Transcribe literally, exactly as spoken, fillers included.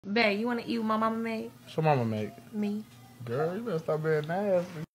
Bae, you want to eat what my mama made? What's your mama make? Me. Girl, you better stop being nasty.